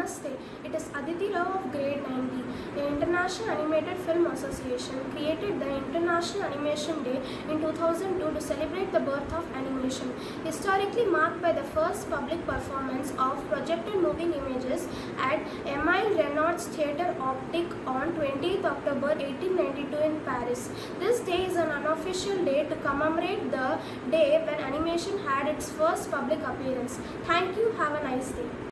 Namaste. It is Aditi Rao of grade 90. The International Animated Film Association created the International Animation Day in 2002 to celebrate the birth of animation, historically marked by the first public performance of projected moving images at Émile Reynaud's Theatre Optique on 20th October 1892 in Paris. This day is an unofficial day to commemorate the day when animation had its first public appearance. Thank you. Have a nice day.